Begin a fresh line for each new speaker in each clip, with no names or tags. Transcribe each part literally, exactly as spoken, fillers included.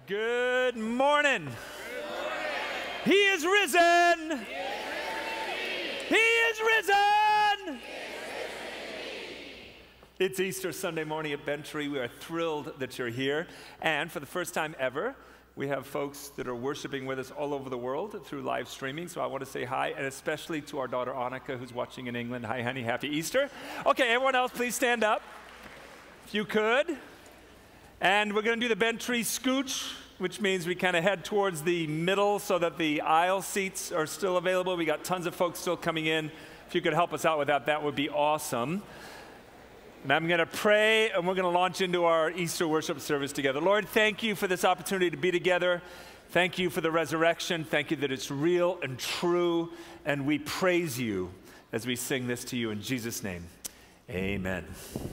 Good morning. He is risen. He is risen. It's Easter Sunday morning at Bentry. We are thrilled that you're here. And for the first time ever, we have folks that are worshiping with us all over the world through live streaming. So I want to say hi, and especially to our daughter Annika, who's watching in England. Hi, honey. Happy Easter. Okay, everyone else, please stand up if you could. And we're going to do the Bentry Scooch, which means we kind of head towards the middle so that the aisle seats are still available. We got tons of folks still coming in. If you could help us out with that, that would be awesome. And I'm going to pray, and we're going to launch into our Easter worship service together. Lord, thank you for this opportunity to be together. Thank you for the resurrection. Thank you that it's real and true. And we praise you as we sing this to you in Jesus' name. Amen.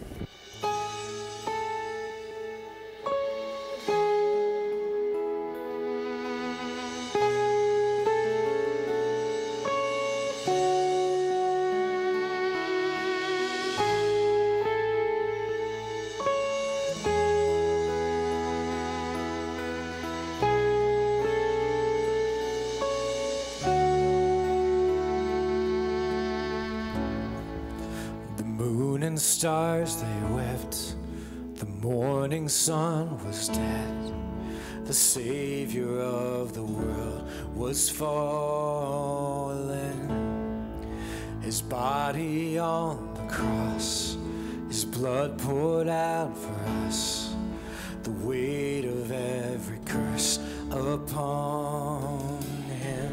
Stars they wept, the morning sun was dead, the Savior of the world was fallen. His body on the cross, his blood poured out for us, the weight of every curse upon him.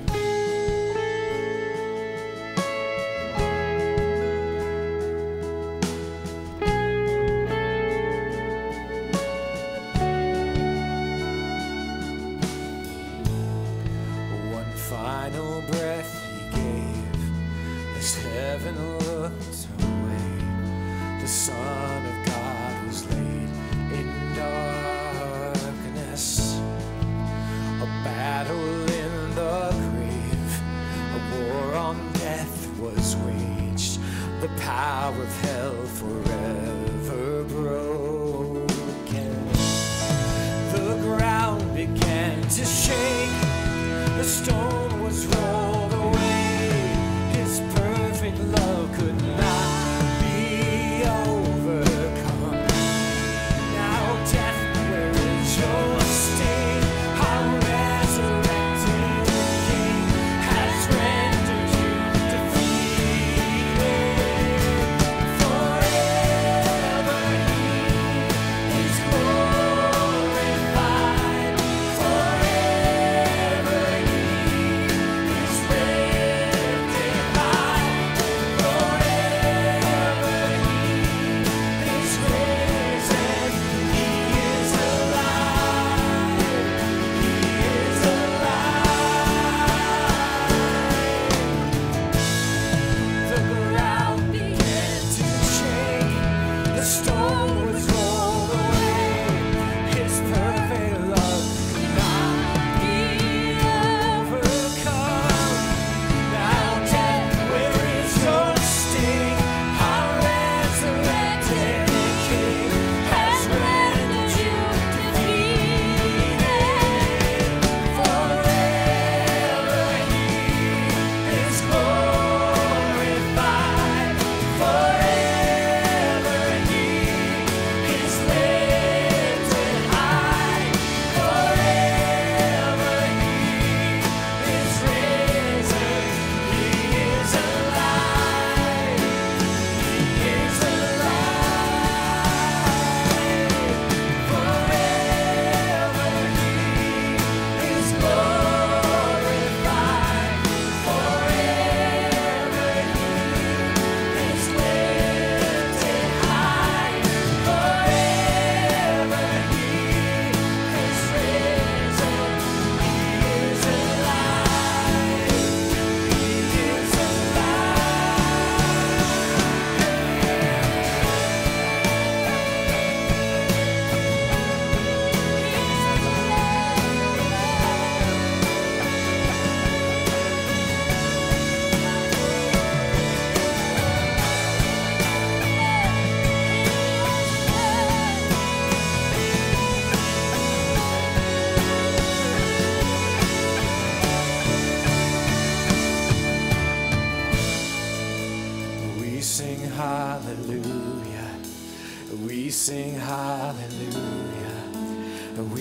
Heaven looked away, the Son of God was laid in darkness. A battle in the grave, a war on death was waged, the power of hell forever broken. The ground began to shake, the stone was rolled away, his perfect love could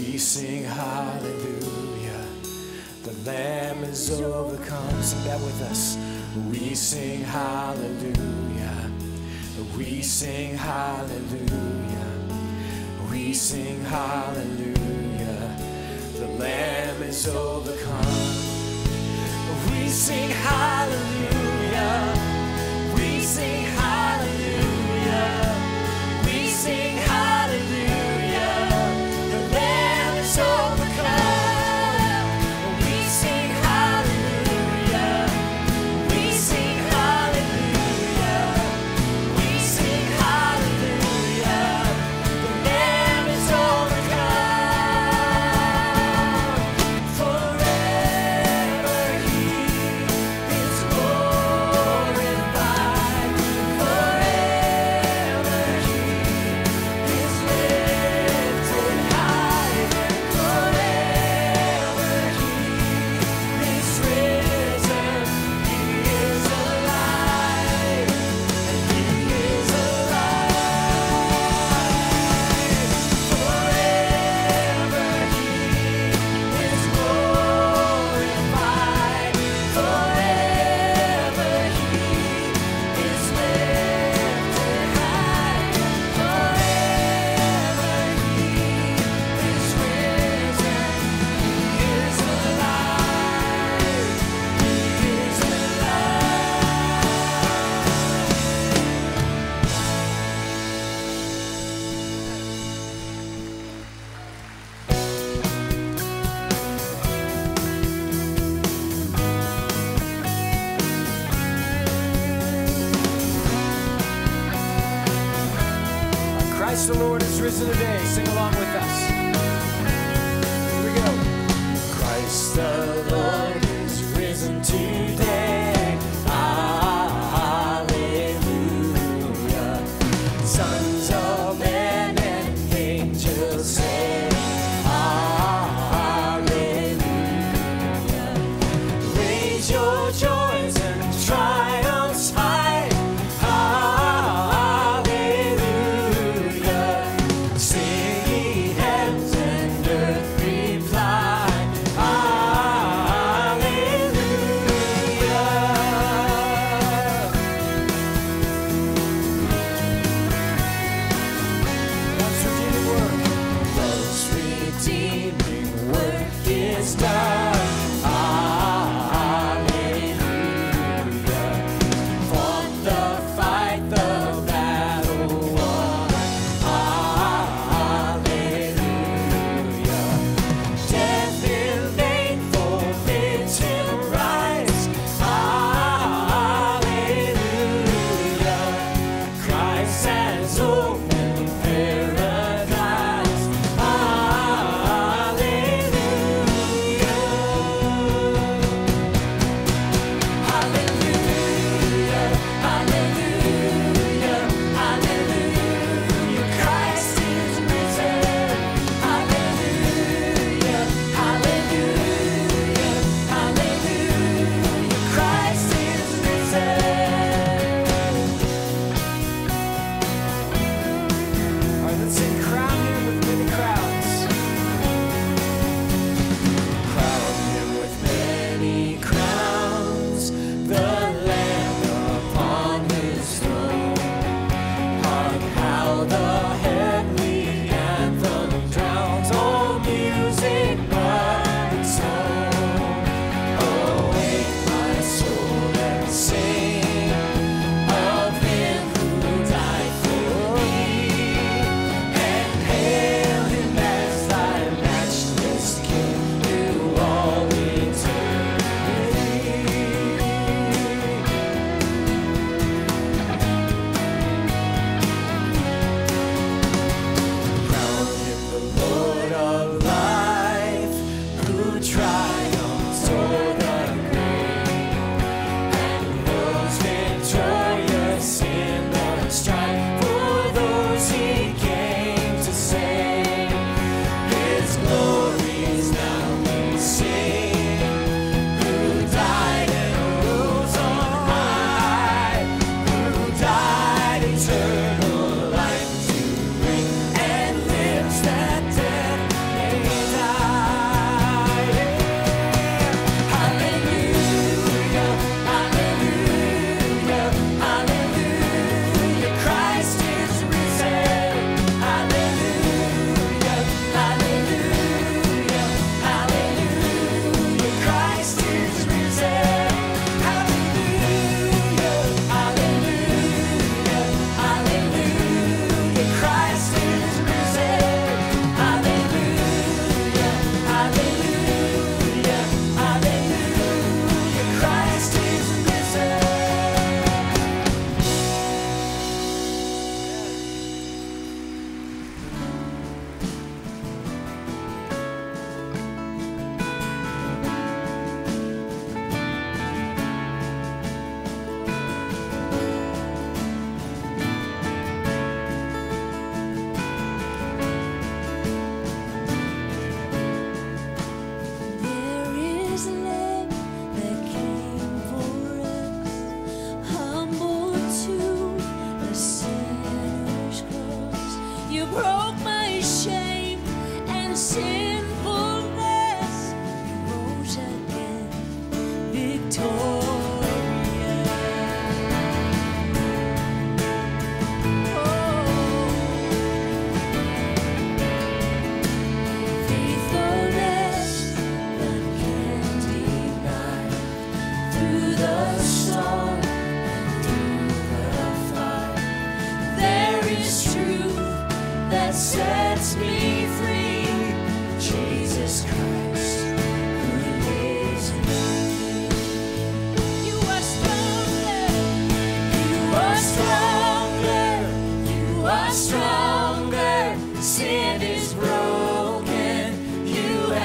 We sing hallelujah. The Lamb is overcome. Sing that with us. We sing hallelujah. We sing hallelujah. We sing hallelujah. The Lamb is overcome. We sing hallelujah. We sing hallelujah. We sing hallelujah. The Lamb is overcome. We sing hallelujah. We sing hallelujah. We sing hallelujah. The Lamb is overcome. Forever He is glorified. Forever He is lifted high. Forever He is risen. He is alive. He is alive. Forever He is glorified. Forever He is lifted high. Forever He is risen. He is alive. He is Christ the Lord is risen today. Sing along with us. Here we go. Christ the Lord is risen today. Hallelujah. Sons of men and angels sing. Hallelujah. Raise your joys and triumphs high. Hallelujah. Sing ye heavens and earth reply. Hallelujah. Love's redeeming work. Love's redeeming work is done. Hallelujah. Fought the fight, the battle won. Hallelujah. Death in vain forbid him rise. Hallelujah. Christ has opened paradise. Hallelujah. Hallelujah. Hallelujah. Hallelujah. Christ is risen. Hallelujah. Hallelujah. Hallelujah. Christ is risen. All right, let's sing crown him with many crowns. Crown him with many crowns, the Lamb upon his throne. Hark how the heavenly anthem drowns all music but its own. Awake my soul and sing of him who died for me, and hail him as thy matchless King through all eternity. Crown him the Lord of life,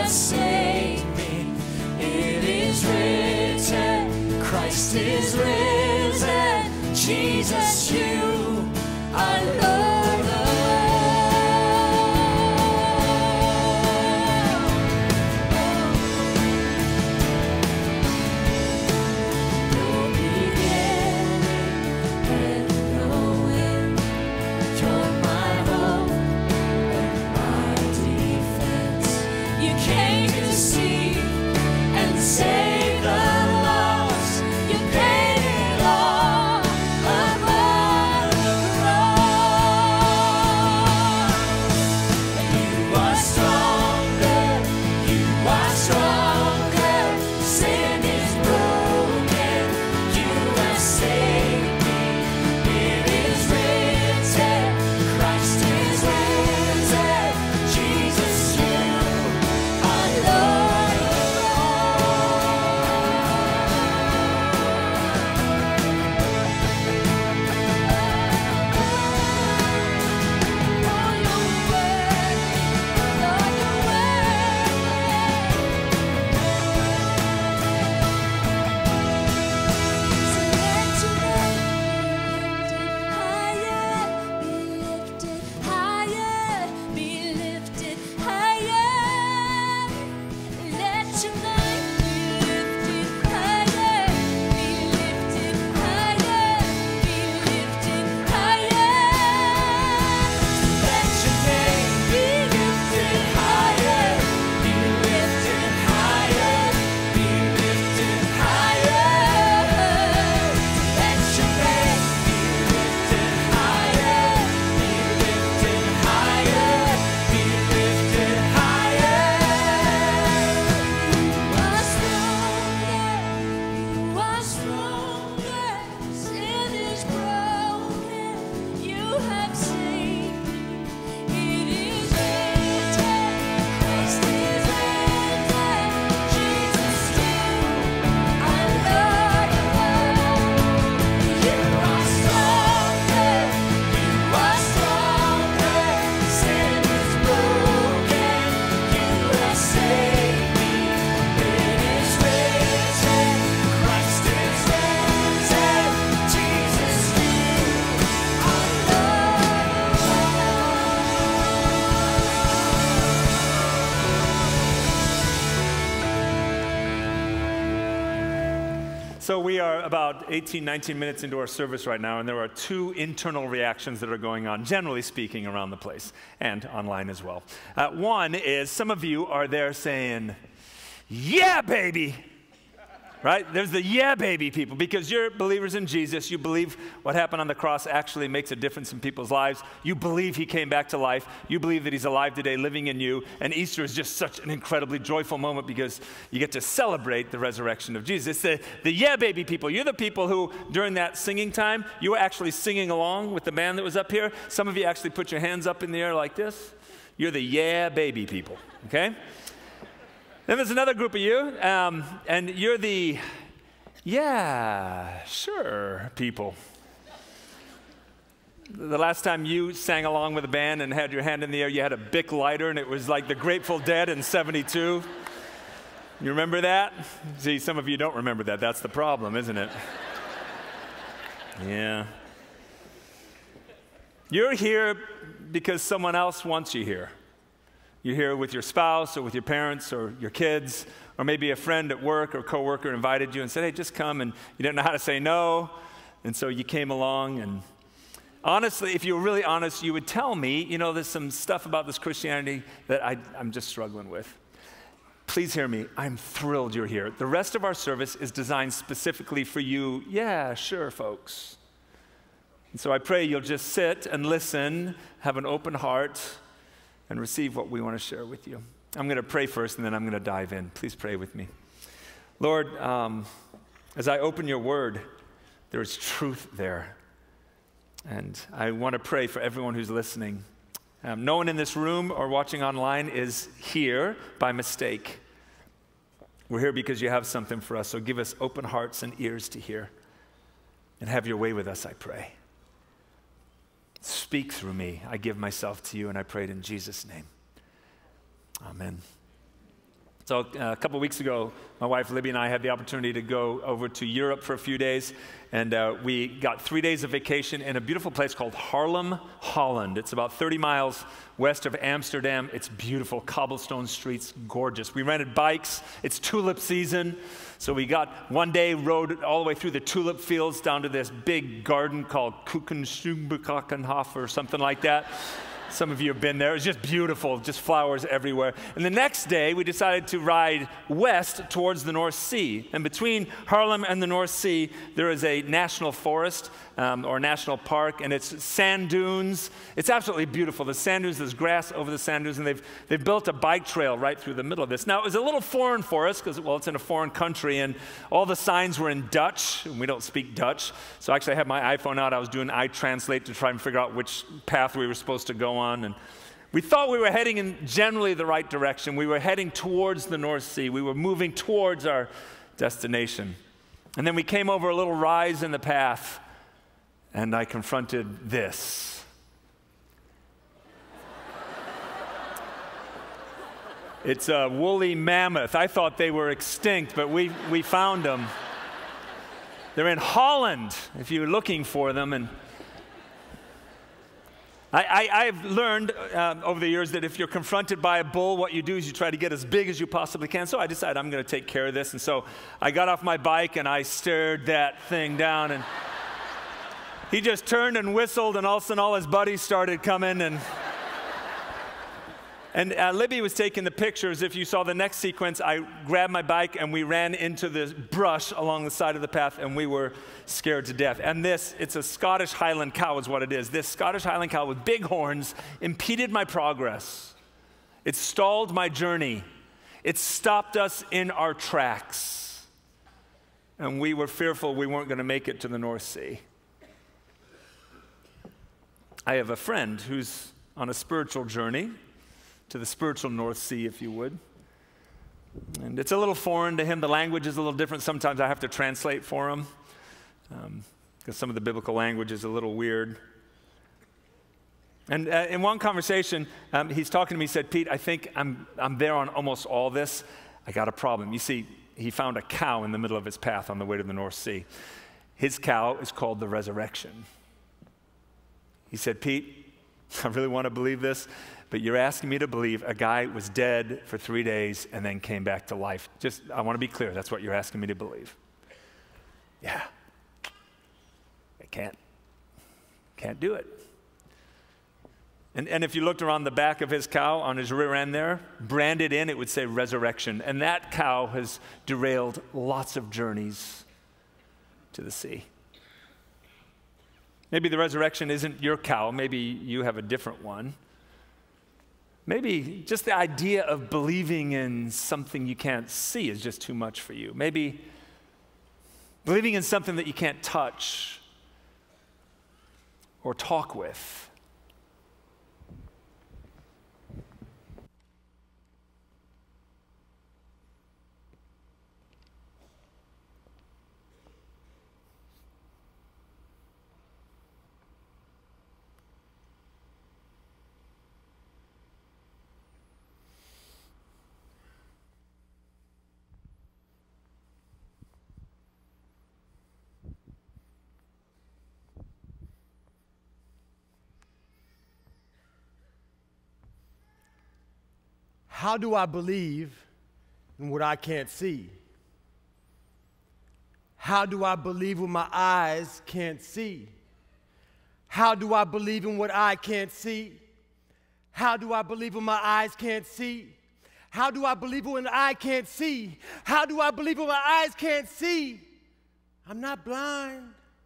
has saved me. It is written, Christ is risen. Jesus, you are Lord of no beginning and no end. You're my hope and my defense. You came to seek and save the lost. You paid it all upon the cross. You are stronger, you are stronger. Sin is broken, you have saved me. It is written, Christ is risen. Jesus, you are Lord of
So we are about eighteen, nineteen minutes into our service right now, and there are two internal reactions that are going on, generally speaking, around the place and online as well. Uh, one is some of you are there saying, yeah, baby. Right? There's the yeah, baby people, because you're believers in Jesus. You believe what happened on the cross actually makes a difference in people's lives. You believe he came back to life. You believe that he's alive today, living in you. And Easter is just such an incredibly joyful moment because you get to celebrate the resurrection of Jesus. It's the, the yeah, baby people. You're the people who, during that singing time, you were actually singing along with the band that was up here. Some of you actually put your hands up in the air like this. You're the yeah, baby people, okay? Then there's another group of you, um, and you're the, yeah, sure people. The last time you sang along with a band and had your hand in the air, you had a Bic lighter, and it was like the Grateful Dead in seventy-two. You remember that? See, some of you don't remember that. That's the problem, isn't it? Yeah. You're here because someone else wants you here. You're here with your spouse or with your parents or your kids, or maybe a friend at work or coworker invited you and said, hey, just come, and you didn't know how to say no, and so you came along. And honestly, if you were really honest, you would tell me, you know, there's some stuff about this Christianity that I, I'm just struggling with. Please hear me. I'm thrilled you're here. The rest of our service is designed specifically for you. Yeah, sure, folks. And so I pray you'll just sit and listen, have an open heart, and receive what we want to share with you. I'm going to pray first, and then I'm going to dive in. Please pray with me. Lord, um, as I open your word, there's truth there. And I want to pray for everyone who's listening. Um, no one in this room or watching online is here by mistake. We're here because you have something for us, so give us open hearts and ears to hear. And have your way with us, I pray. Speak through me. I give myself to you, and I pray it in Jesus' name. Amen. So uh, a couple of weeks ago, my wife Libby and I had the opportunity to go over to Europe for a few days, and uh, we got three days of vacation in a beautiful place called Haarlem, Holland. It's about thirty miles west of Amsterdam. It's beautiful, cobblestone streets, gorgeous. We rented bikes. It's tulip season, so we got one day, rode all the way through the tulip fields down to this big garden called Kuchenstubenkakenhof or something like that. Some of you have been there. It's just beautiful, just flowers everywhere. And the next day, we decided to ride west towards the North Sea. And between Haarlem and the North Sea, there is a national forest um, or national park, and it's sand dunes. It's absolutely beautiful. The sand dunes, there's grass over the sand dunes, and they've, they've built a bike trail right through the middle of this. Now, it was a little foreign for us because, well, it's in a foreign country, and all the signs were in Dutch, and we don't speak Dutch. So actually, I had my iPhone out. I was doing iTranslate to try and figure out which path we were supposed to go on, and we thought we were heading in generally the right direction. We were heading towards the North Sea. We were moving towards our destination. And then we came over a little rise in the path, and I confronted this. It's a woolly mammoth. I thought they were extinct, but we, we found them. They're in Holland, if you're looking for them, and I, I, I've learned uh, over the years that if you're confronted by a bull, what you do is you try to get as big as you possibly can. So I decided I'm going to take care of this. And so I got off my bike and I stared that thing down. And he just turned and whistled, and all of a sudden all his buddies started coming. And, and uh, Libby was taking the pictures. If you saw the next sequence, I grabbed my bike and we ran into the brush along the side of the path, and we were scared to death. And this, it's a Scottish Highland cow is what it is. This Scottish Highland cow with big horns impeded my progress. It stalled my journey. It stopped us in our tracks. And we were fearful we weren't going to make it to the North Sea. I have a friend who's on a spiritual journey to the spiritual North Sea, if you would. And it's a little foreign to him. The language is a little different. Sometimes I have to translate for him, Um, because some of the biblical language is a little weird. And uh, in one conversation, um, he's talking to me, he said, Pete, I think I'm, I'm there on almost all this. I got a problem. You see, he found a cow in the middle of his path on the way to the North Sea. His cow is called the resurrection. He said, Pete, I really want to believe this, but you're asking me to believe a guy was dead for three days and then came back to life. Just, I want to be clear, that's what you're asking me to believe. Yeah. Can't, can't do it. And, and if you looked around the back of his cow on his rear end there, branded in, it would say resurrection. And that cow has derailed lots of journeys to the sea. Maybe the resurrection isn't your cow. Maybe you have a different one. Maybe just the idea of believing in something you can't see is just too much for you. Maybe believing in something that you can't touch or talk with.
How do I believe in what I can't see? How do I believe what my eyes can't see? How do I believe in what I can't see? How do I believe what my eyes can't see? How do I believe what I can't see? How do I believe what my eyes can't see? I'm not blind.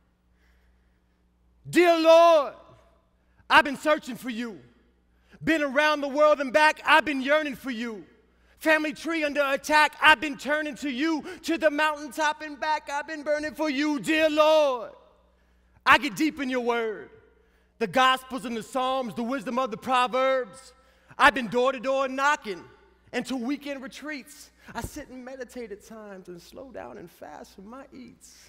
Dear Lord, I've been searching for you. Been around the world and back, I've been yearning for you. Family tree under attack, I've been turning to you. To the mountaintop and back, I've been burning for you, dear Lord. I get deep in your word. The Gospels and the Psalms, the wisdom of the Proverbs. I've been door to door knocking into weekend retreats. I sit and meditate at times and slow down and fast from my eats.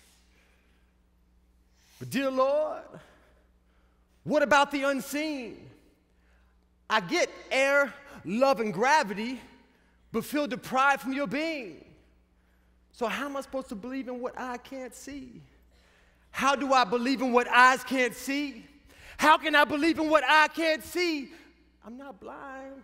But dear Lord, what about the unseen? I get air, love, and gravity, but feel deprived from your being. So how am I supposed to believe in what I can't see? How do I believe in what eyes can't see? How can I believe in what I can't see? I'm not blind.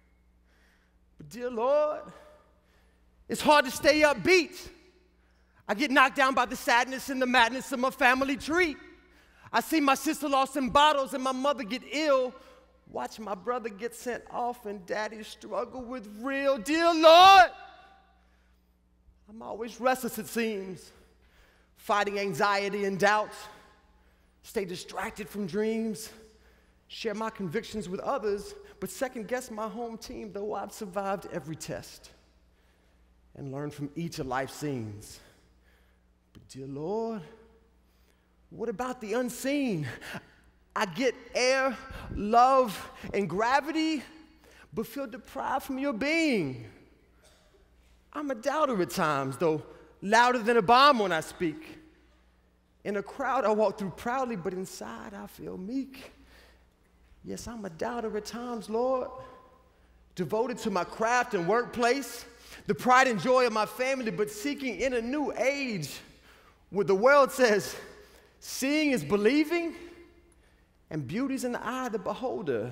But dear Lord, it's hard to stay upbeat. I get knocked down by the sadness and the madness of my family tree. I see my sister lost in bottles and my mother get ill. Watch my brother get sent off and daddy struggle with real. Dear Lord, I'm always restless, it seems, fighting anxiety and doubt, stay distracted from dreams, share my convictions with others, but second guess my home team, though I've survived every test and learned from each of life's scenes. But dear Lord, what about the unseen? I get air, love, and gravity, but feel deprived from your being. I'm a doubter at times, though louder than a bomb when I speak. In a crowd, I walk through proudly, but inside I feel meek. Yes, I'm a doubter at times, Lord, devoted to my craft and workplace, the pride and joy of my family, but seeking in a new age where the world says, seeing is believing, and beauty's in the eye of the beholder.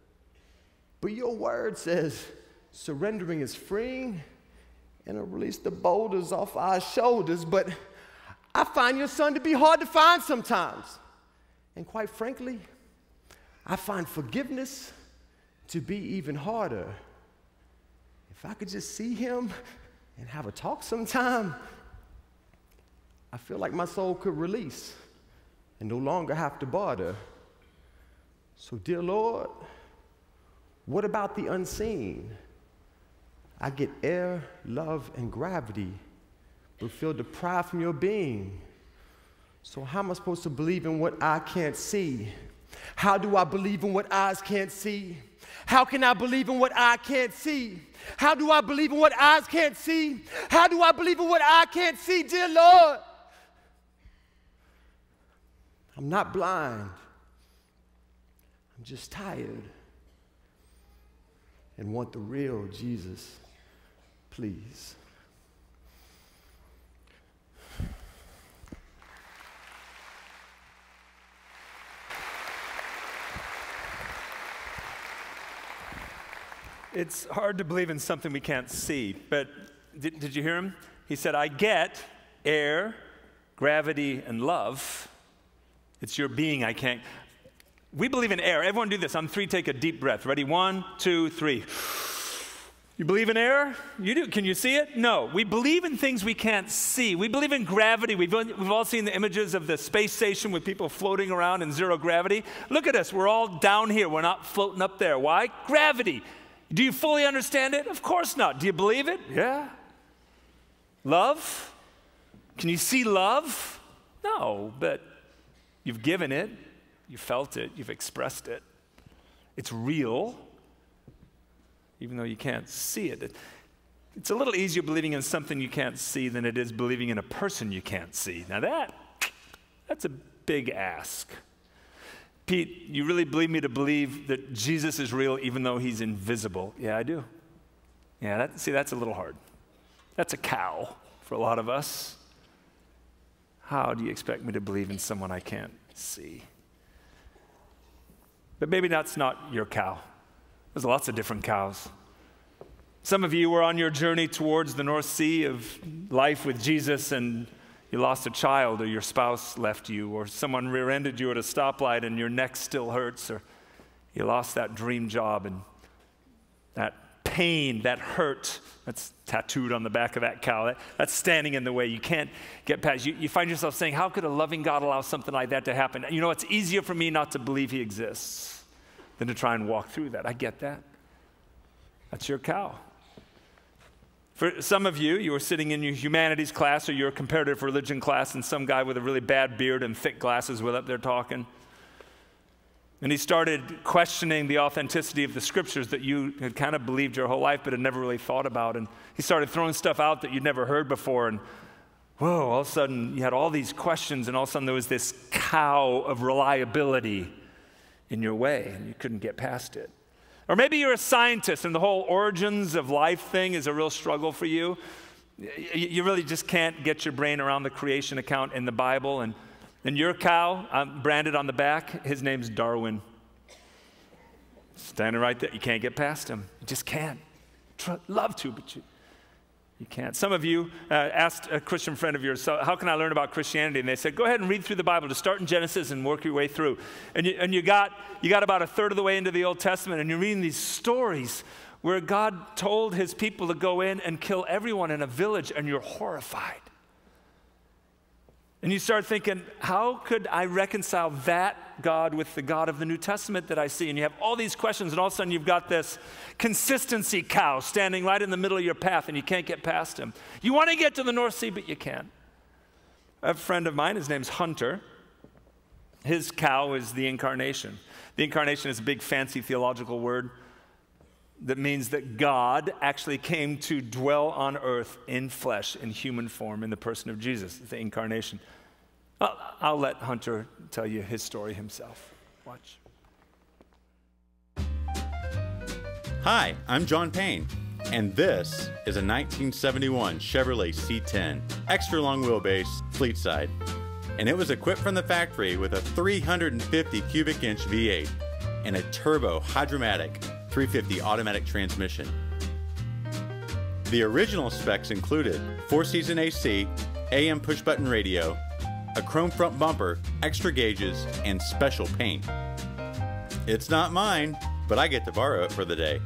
But your word says, surrendering is freeing, and it'll release the boulders off our shoulders. But I find your son to be hard to find sometimes. And quite frankly, I find forgiveness to be even harder. If I could just see him and have a talk sometime, I feel like my soul could release and no longer have to barter. So, dear Lord, what about the unseen? I get air, love, and gravity, but feel deprived from your being. So how am I supposed to believe in what I can't see? How do I believe in what eyes can't see? How can I believe in what I can't see? How do I believe in what eyes can't see? How do I believe in what I can't see, dear Lord? I'm not blind. I'm just tired and want the real Jesus, please.
It's hard to believe in something we can't see, but did, did you hear him? He said, I get air, gravity, and love. It's your being I can't. We believe in air. Everyone do this. On three, take a deep breath. Ready? One, two, three. You believe in air? You do. Can you see it? No. We believe in things we can't see. We believe in gravity. We've, we've all seen the images of the space station with people floating around in zero gravity. Look at us. We're all down here. We're not floating up there. Why? Gravity. Do you fully understand it? Of course not. Do you believe it? Yeah. Love? Can you see love? No, but you've given it. You felt it. You've expressed it. It's real, even though you can't see it. It's a little easier believing in something you can't see than it is believing in a person you can't see. Now that, that's a big ask. Pete, you really believe me to believe that Jesus is real even though he's invisible? Yeah, I do. Yeah, that, see, that's a little hard. That's a cow for a lot of us. How do you expect me to believe in someone I can't see? But maybe that's not your cow. There's lots of different cows. Some of you were on your journey towards the North Sea of life with Jesus and you lost a child, or your spouse left you, or someone rear-ended you at a stoplight and your neck still hurts, or you lost that dream job and that pain, that hurt, that's tattooed on the back of that cow. That, that's standing in the way. You can't get past. You, you find yourself saying, how could a loving God allow something like that to happen? You know, it's easier for me not to believe he exists than to try and walk through that. I get that. That's your cow. For some of you, you were sitting in your humanities class or your comparative religion class, and some guy with a really bad beard and thick glasses was up there talking. And he started questioning the authenticity of the scriptures that you had kind of believed your whole life but had never really thought about. And he started throwing stuff out that you'd never heard before. And whoa, all of a sudden you had all these questions, and all of a sudden there was this cow of reliability in your way, and you couldn't get past it. Or maybe you're a scientist and the whole origins of life thing is a real struggle for you. You really just can't get your brain around the creation account in the Bible. And, and your cow, um, branded on the back, his name's Darwin. Standing right there, you can't get past him. You just can't. Tr- love to, but you, you can't. Some of you uh, asked a Christian friend of yours, so how can I learn about Christianity? And they said, go ahead and read through the Bible. Just start in Genesis and work your way through. And you, and you got you got about a third of the way into the Old Testament, and you're reading these stories where God told his people to go in and kill everyone in a village, and you're horrified. And you start thinking, how could I reconcile that God with the God of the New Testament that I see? And you have all these questions, and all of a sudden you've got this consistency cow standing right in the middle of your path, and you can't get past him. You want to get to the North Sea, but you can't. A friend of mine, his name's Hunter. His cow is the incarnation. The incarnation is a big, fancy theological word that means that God actually came to dwell on earth in flesh, in human form, in the person of Jesus, the incarnation. I'll, I'll let Hunter tell you his story himself. Watch.
Hi, I'm John Payne, and this is a nineteen seventy-one Chevrolet C ten, extra long wheelbase, fleet side. And it was equipped from the factory with a three hundred fifty cubic inch V eight and a turbo hydromatic three fifty automatic transmission. The original specs included four-season A C, A M push-button radio, a chrome front bumper, extra gauges, and special paint. It's not mine, but I get to borrow it for the day.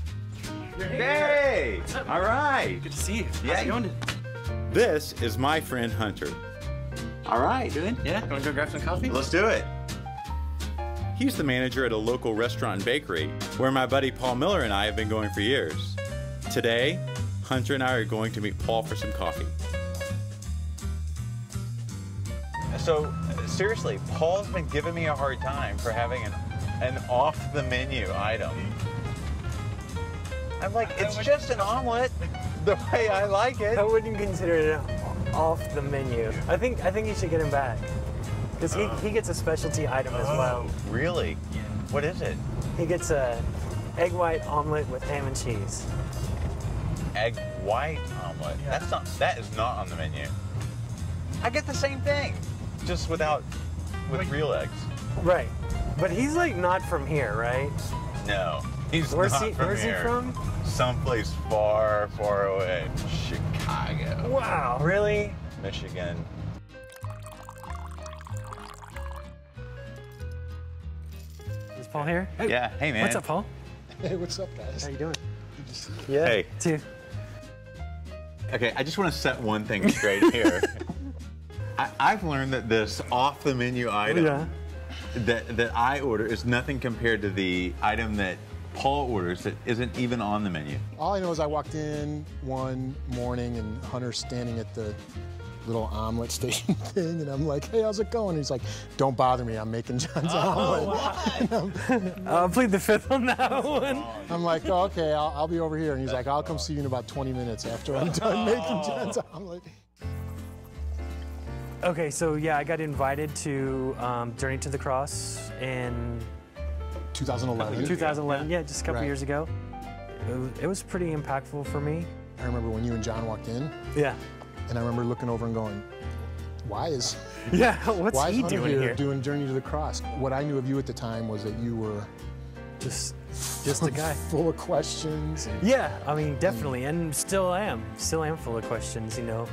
Hey! All right.
Good to see you.
Yeah.
How's it going?
This is my friend Hunter.
All right.
Good? Yeah? You want to go grab some coffee?
Let's do it.
He's the manager at a local restaurant and bakery where my buddy Paul Miller and I have been going for years. Today, Hunter and I are going to meet Paul for some coffee.
So, seriously, Paul's been giving me a hard time for having an, an off-the-menu item. I'm like, it's just an omelet the way I like it.
I wouldn't consider it off the menu. I think I think you should get him back. Because he, he gets a specialty item as well.
Really? Yeah. What is it?
He gets a egg white omelet with ham and cheese.
Egg white omelet. Yeah. That's not. That is not on the menu. I get the same thing, just without with Wait. real eggs.
Right, but he's like not from here, right?
No, he's
where's
not
he,
from
Where's
here.
he from?
Someplace far, far away. Chicago.
Wow, really?
Michigan.
Is Paul here?
Hey. Yeah. Hey, man.
What's up, Paul?
Hey, what's up, guys?
How you doing?
Good to see you.
Yeah.
Hey.
Too.
Okay, I just want to set one thing straight here. I, I've learned that this off-the-menu item
Yeah.
that that I order is nothing compared to the item that Paul orders that isn't even on the menu.
All I know is I walked in one morning and Hunter's standing at the little omelet station thing, and I'm like, hey, how's it going? And he's like, don't bother me, I'm making John's
Oh,
omelet.
wow. I'll plead the fifth on that one.
I'm like, oh, okay, I'll, I'll be over here. And he's like, I'll come see you in about twenty minutes after I'm done making John's omelet.
Okay, so yeah, I got invited to um, Journey to the Cross in
twenty eleven.
twenty eleven, yeah, just a couple
Right.
years ago. It was, it was pretty impactful for me.
I remember when you and John walked in,
Yeah.
and I remember looking over and going, why is
Yeah, what's
why is
he
Hunter
doing
here
here?
doing Journey to the Cross? What I knew of you at the time was that you were
Just, just a guy.
full of questions. And
Yeah, I mean, definitely, and still am. Still am full of questions, you know.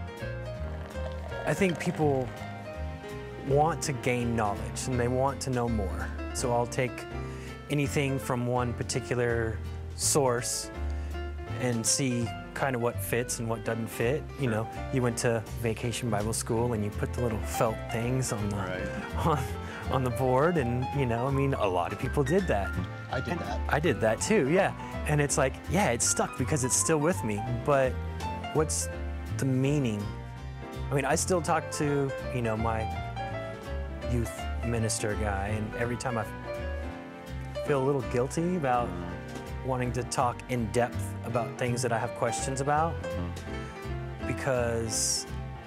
I think people want to gain knowledge and they want to know more. So I'll take anything from one particular source and see kind of what fits and what doesn't fit. You know, you went to Vacation Bible School and you put the little felt things on the
Right.
on, on the board, and you know, I mean, a lot of people did that.
I did that.
I did that too, yeah. And it's like, yeah, it's stuck because it's still with me, but what's the meaning? I mean, I still talk to, you know, my youth minister guy, and every time I feel a little guilty about wanting to talk in depth about things that I have questions about, because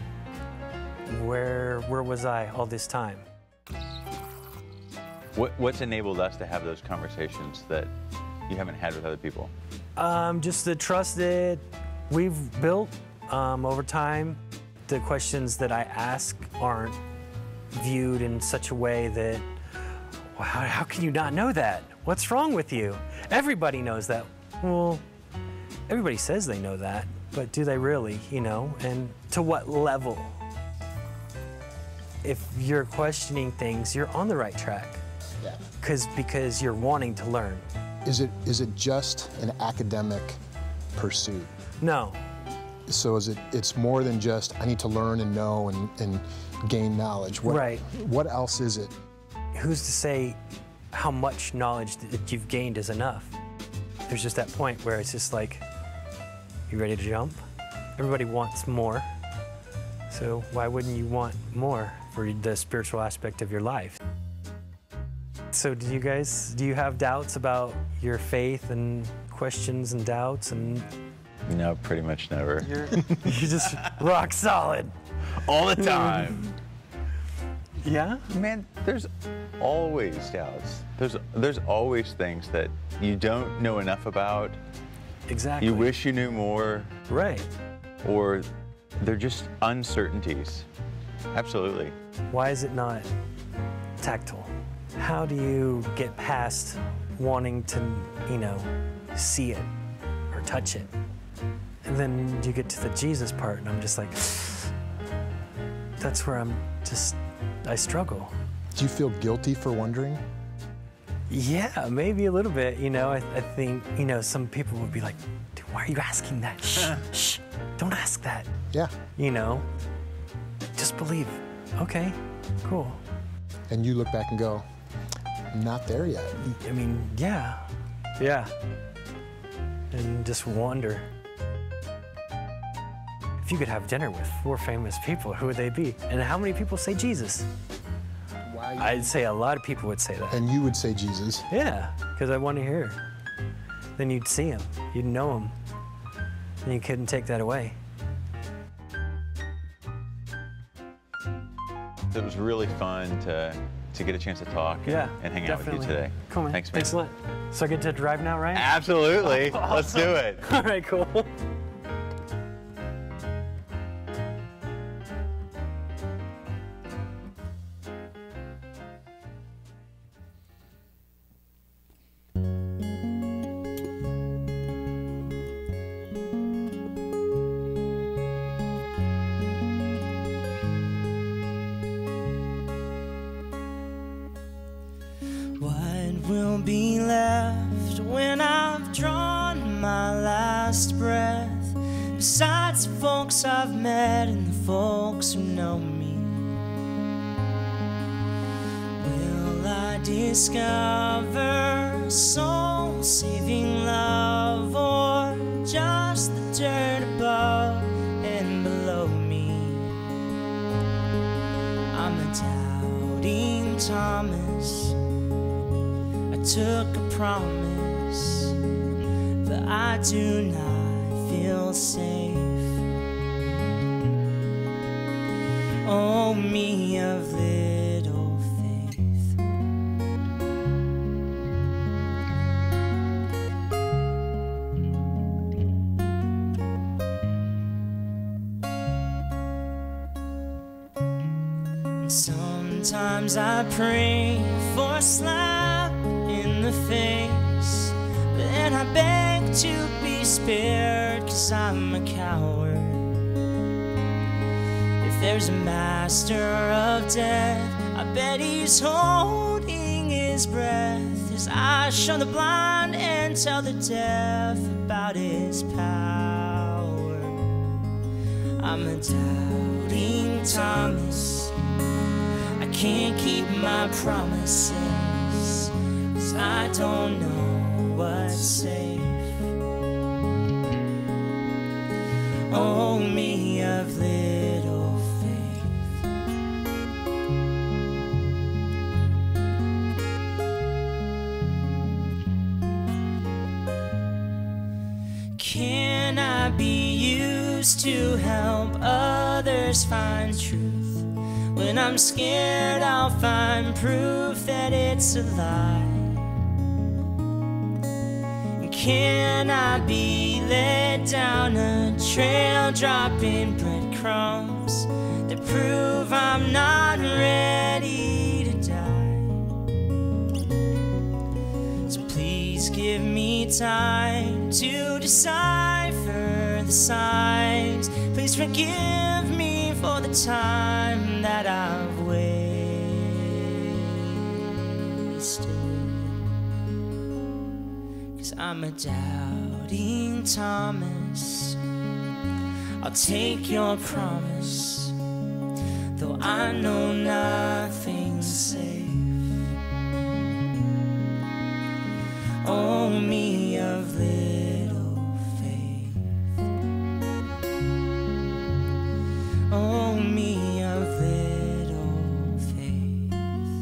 where where was I all this time?
What, what's enabled us to have those conversations that you haven't had with other people?
Um, just the trust that we've built um, over time. The questions that I ask aren't viewed in such a way that, wow, how can you not know that? What's wrong with you? Everybody knows that. Well, everybody says they know that, but do they really, you know? And to what level? If you're questioning things, you're on the right track.
Yeah.
Cause, because you're wanting to learn.
Is it is it just an academic pursuit?
No.
So is it? It's more than just I need to learn and know and, and gain knowledge. What,
Right.
What else is it?
Who's to say how much knowledge that you've gained is enough? There's just that point where it's just like, you ready to jump? Everybody wants more. So why wouldn't you want more for the spiritual aspect of your life? So do you guys, do you have doubts about your faith and questions and doubts and?
No, pretty much never.
You're, you're just rock solid.
All the time.
Yeah?
Man, there's always doubts. There's there's always things that you don't know enough about.
Exactly.
You wish you knew more,
Right.
or they're just uncertainties. Absolutely.
Why is it not tactile? How do you get past wanting to, you know, see it or touch it? And then you get to the Jesus part, and I'm just like, that's where I'm just, I struggle.
Do you feel guilty for wondering?
Yeah, maybe a little bit. You know, I, I think, you know, some people would be like, dude, why are you asking that? Shh, shh, don't ask that.
Yeah.
You know, just believe. Okay, cool.
And you look back and go, I'm not there yet.
I mean, yeah, yeah. And just wonder. If you could have dinner with four famous people, who would they be? And how many people say Jesus?
Why?
I'd say a lot of people would say that.
And you would say Jesus.
Yeah, because I want to hear. Then you'd see him, you'd know him, and you couldn't take that away.
It was really fun to to get a chance to talk and,
Yeah,
and hang
definitely.
out with you today.
Cool, man.
Thanks, man.
Thanks a lot. So I get to drive now, right?
Absolutely. Let's do it.
All right, cool.
What will be left when I've drawn my last breath? Besides the folks I've met and the folks who know me, will I discover soul-saving love, or just the dirt above and below me? I'm a doubting Thomas. I took a promise, but I do not feel safe. Oh, me of little faith. And sometimes I pray for a slap in the face, but then I beg to be spared, 'cause I'm a coward. If there's a master of death, I bet he's holding his breath as I show the blind and tell the deaf about his power. I'm a doubting Thomas. I can't keep my promises, 'cause I don't know what's safe. Oh, me of little faith. Can I be used to help others find truth? When I'm scared, I'll find proof that it's a lie. can I be led down a trail dropping breadcrumbs that prove I'm not ready to die? So please give me time to decipher the signs. Please forgive me for the time that I've wasted. 'Cause I'm a doubting Thomas. I'll take your promise, though I know nothing's safe. Oh, me of little faith. Oh, me of little faith.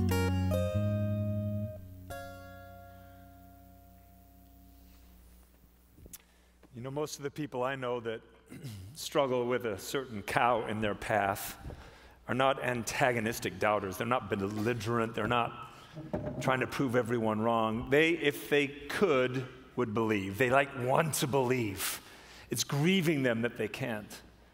You know, most of the people I know that struggle with a certain cow in their path are not antagonistic doubters. They're not belligerent. They're not trying to prove everyone wrong. They, if they could, would believe. They like want to believe. It's grieving them that they can't.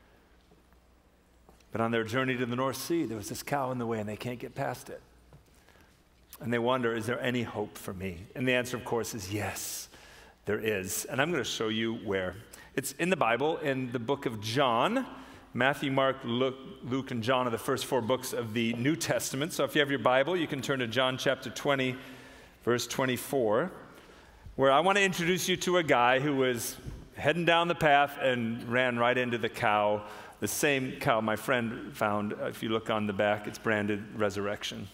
But on their journey to the North Sea, there was this cow in the way and they can't get past it. And they wonder, is there any hope for me? And the answer, of course, is yes, there is. And I'm going to show you where. It's in the Bible, in the book of John. Matthew, Mark, Luke, Luke, and John are the first four books of the New Testament. So if you have your Bible, you can turn to John chapter twenty, verse twenty-four, where I want to introduce you to a guy who was heading down the path and ran right into the cow, the same cow my friend found. If you look on the back, it's branded Resurrection.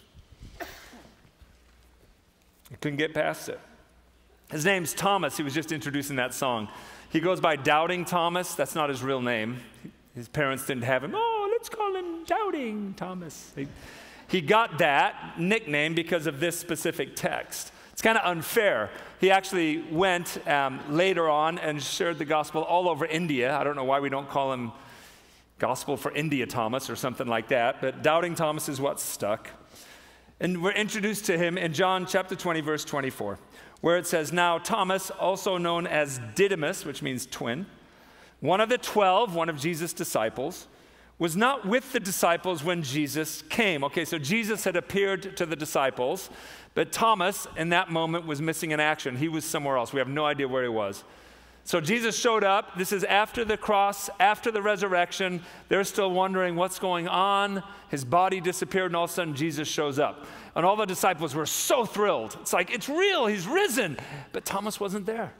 He couldn't get past it. His name's Thomas. He was just introducing that song. He goes by Doubting Thomas. That's not his real name. His parents didn't have him. Oh, let's call him Doubting Thomas. He, he got that nickname because of this specific text. It's kind of unfair. He actually went um, later on and shared the gospel all over India. I don't know why we don't call him Gospel for India Thomas or something like that, but Doubting Thomas is what's stuck. And we're introduced to him in John chapter twenty, verse twenty-four, where it says, "Now Thomas, also known as Didymus," which means twin, one of the twelve, one of Jesus' disciples, was not with the disciples when Jesus came. Okay, so Jesus had appeared to the disciples, but Thomas in that moment was missing in action. He was somewhere else. We have no idea where he was. So Jesus showed up. This is after the cross, after the resurrection. They're still wondering what's going on. His body disappeared, and all of a sudden Jesus shows up. And all the disciples were so thrilled. It's like, it's real, he's risen. But Thomas wasn't there.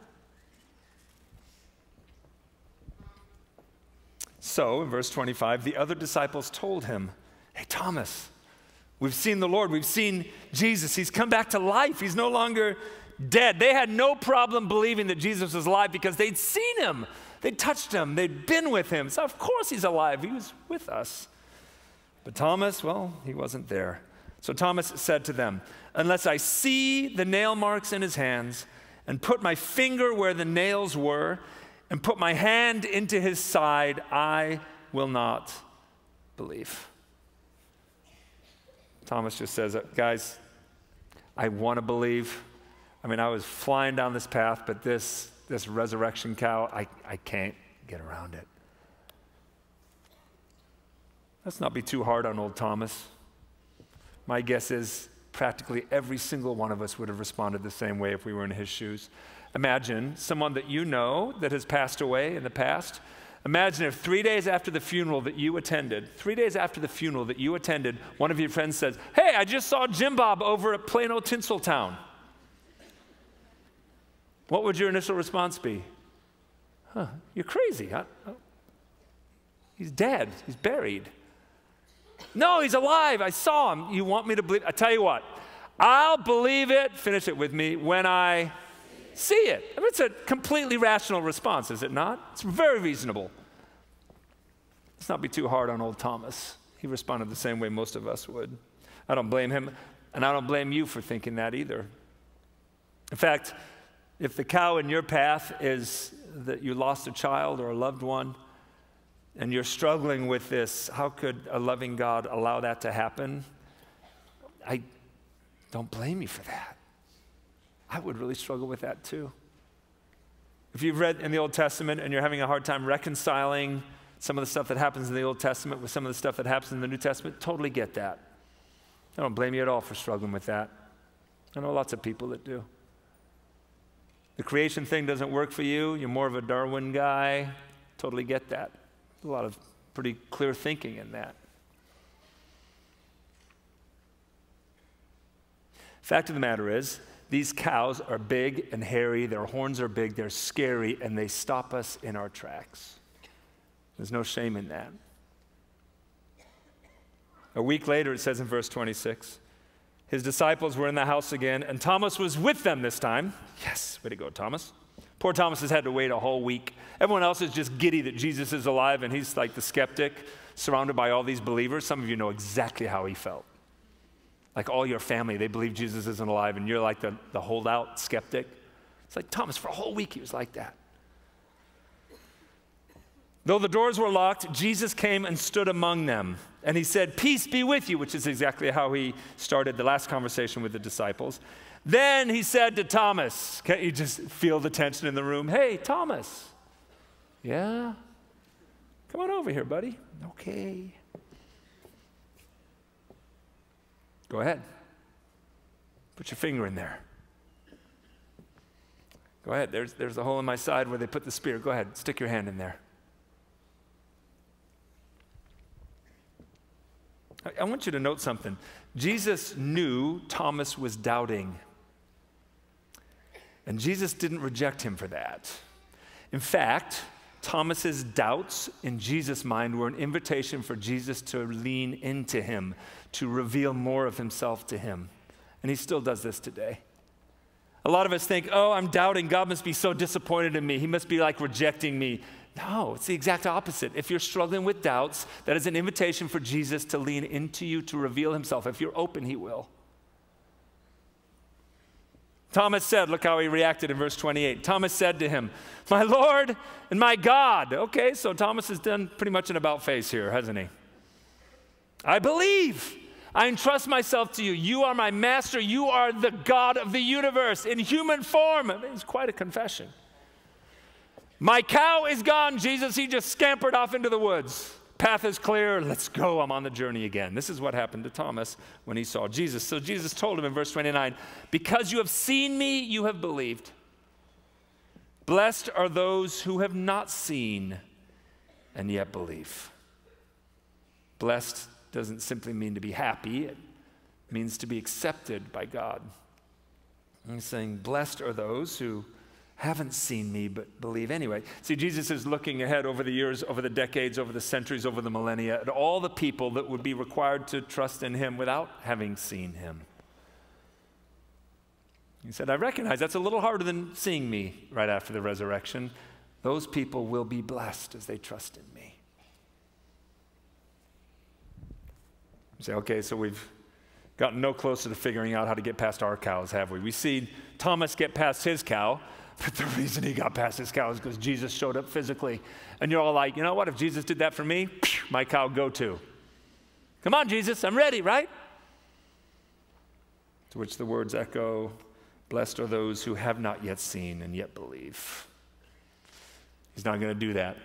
So, in verse twenty-five, the other disciples told him, "Hey, Thomas, we've seen the Lord. We've seen Jesus. He's come back to life. He's no longer dead." They had no problem believing that Jesus was alive because they'd seen him. They'd touched him. They'd been with him. So, of course, he's alive. He was with us. But Thomas, well, he wasn't there. So Thomas said to them, "Unless I see the nail marks in his hands and put my finger where the nails were and put my hand into his side, I will not believe." Thomas just says, guys, I want to believe. I mean, I was flying down this path, but this, this resurrection cow, I, I can't get around it. Let's not be too hard on old Thomas. My guess is practically every single one of us would have responded the same way if we were in his shoes. Imagine someone that you know that has passed away in the past. Imagine if three days after the funeral that you attended, three days after the funeral that you attended, one of your friends says, "Hey, I just saw Jim Bob over at Plano Tinseltown." What would your initial response be? Huh, you're crazy. I, I, he's dead. He's buried. No, he's alive. I saw him. You want me to believe? I tell you what, I'll believe it, finish it with me, when I see it. I mean, it's a completely rational response, is it not? It's very reasonable. Let's not be too hard on old Thomas. He responded the same way most of us would. I don't blame him, and I don't blame you for thinking that either. In fact, if the cow in your path is that you lost a child or a loved one, and you're struggling with this, how could a loving God allow that to happen? I don't blame you for that. I would really struggle with that too. If you've read in the Old Testament and you're having a hard time reconciling some of the stuff that happens in the Old Testament with some of the stuff that happens in the New Testament, totally get that. I don't blame you at all for struggling with that. I know lots of people that do. The creation thing doesn't work for you. You're more of a Darwin guy. Totally get that. There's a lot of pretty clear thinking in that. Fact of the matter is, these cows are big and hairy, their horns are big, they're scary, and they stop us in our tracks. There's no shame in that. A week later, it says in verse twenty-six, his disciples were in the house again, and Thomas was with them this time. Yes, way to go, Thomas. Poor Thomas has had to wait a whole week. Everyone else is just giddy that Jesus is alive, and he's like the skeptic, surrounded by all these believers. Some of you know exactly how he felt. Like all your family, they believe Jesus isn't alive, and you're like the, the holdout skeptic. It's like Thomas, for a whole week, he was like that. Though the doors were locked, Jesus came and stood among them. And he said, peace be with you, which is exactly how he started the last conversation with the disciples. Then he said to Thomas, can't you just feel the tension in the room? Hey, Thomas. Yeah? Come on over here, buddy. Okay. Go ahead. Put your finger in there. Go ahead. There's, there's a hole in my side where they put the spear. Go ahead. Stick your hand in there. I, I want you to note something. Jesus knew Thomas was doubting. And Jesus didn't reject him for that. In fact, Thomas's doubts in Jesus' mind were an invitation for Jesus to lean into him, to reveal more of himself to him. And he still does this today. A lot of us think, oh, I'm doubting. God must be so disappointed in me. He must be like rejecting me. No, it's the exact opposite. If you're struggling with doubts, that is an invitation for Jesus to lean into you, to reveal himself. If you're open, he will. Thomas said, look how he reacted in verse twenty-eight. Thomas said to him, my Lord and my God. Okay, so Thomas has done pretty much an about face here, hasn't he? I believe. I entrust myself to you. You are my master. You are the God of the universe in human form. I mean, it's quite a confession. My cow is gone, Jesus. He just scampered off into the woods. Path is clear. Let's go. I'm on the journey again. This is what happened to Thomas when he saw Jesus. So Jesus told him in verse twenty-nine, because you have seen me, you have believed. Blessed are those who have not seen and yet believe. Blessed doesn't simply mean to be happy. It means to be accepted by God. And he's saying, blessed are those who haven't seen me but believe anyway. See, Jesus is looking ahead over the years, over the decades, over the centuries, over the millennia, at all the people that would be required to trust in him without having seen him. He said, I recognize that's a little harder than seeing me right after the resurrection. Those people will be blessed as they trust in me. You say, okay, so we've gotten no closer to figuring out how to get past our cows, have we? We see Thomas get past his cow. But the reason he got past his cow is because Jesus showed up physically. And you're all like, you know what? If Jesus did that for me, my cow go too. Come on, Jesus, I'm ready, right? To which the words echo, blessed are those who have not yet seen and yet believe. He's not going to do that.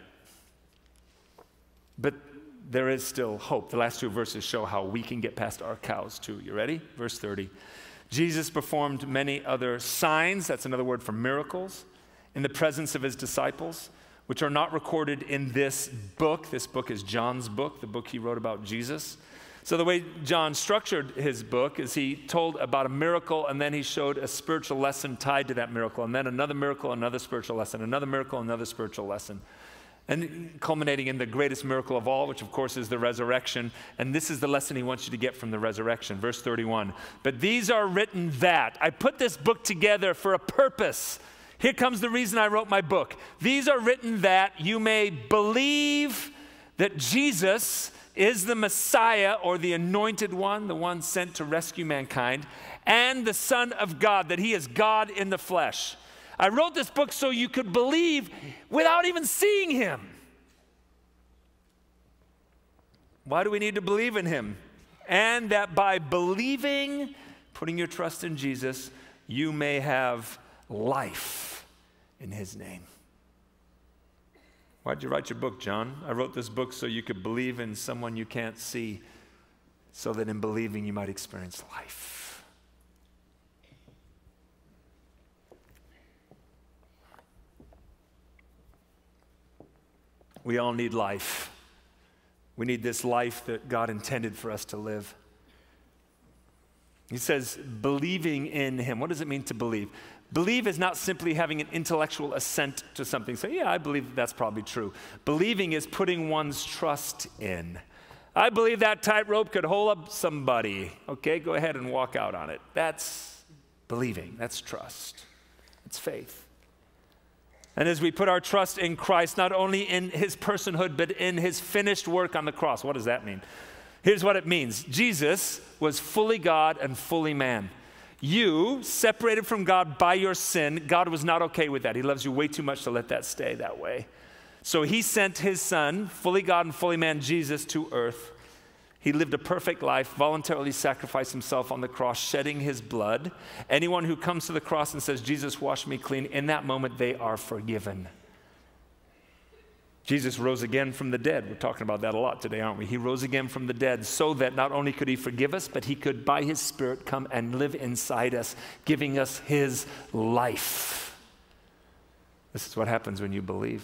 But there is still hope. The last two verses show how we can get past our cows too. You ready? Verse thirty. Jesus performed many other signs, that's another word for miracles, in the presence of his disciples, which are not recorded in this book. This book is John's book, the book he wrote about Jesus. So the way John structured his book is he told about a miracle, and then he showed a spiritual lesson tied to that miracle, and then another miracle, another spiritual lesson, another miracle, another spiritual lesson. And culminating in the greatest miracle of all, which of course is the resurrection. And this is the lesson he wants you to get from the resurrection. Verse thirty-one. But these are written that. I put this book together for a purpose. Here comes the reason I wrote my book. These are written that you may believe that Jesus is the Messiah, or the anointed one, the one sent to rescue mankind, and the Son of God, that he is God in the flesh. I wrote this book so you could believe without even seeing him. Why do we need to believe in him? And that by believing, putting your trust in Jesus, you may have life in his name. Why'd you write your book, John? I wrote this book so you could believe in someone you can't see, so that in believing you might experience life. We all need life. We need this life that God intended for us to live. He says, believing in him. What does it mean to believe? Believe is not simply having an intellectual assent to something. Say, yeah, I believe that's probably true. Believing is putting one's trust in. I believe that tightrope could hold up somebody. Okay, go ahead and walk out on it. That's believing. That's trust. It's faith. And as we put our trust in Christ, not only in his personhood, but in his finished work on the cross. What does that mean? Here's what it means. Jesus was fully God and fully man. You, separated from God by your sin, God was not okay with that. He loves you way too much to let that stay that way. So he sent his son, fully God and fully man, Jesus, to earth. He lived a perfect life, voluntarily sacrificed himself on the cross, shedding his blood. Anyone who comes to the cross and says, Jesus, wash me clean, in that moment they are forgiven. Jesus rose again from the dead. We're talking about that a lot today, aren't we? He rose again from the dead so that not only could he forgive us, but he could, by his Spirit, come and live inside us, giving us his life. This is what happens when you believe.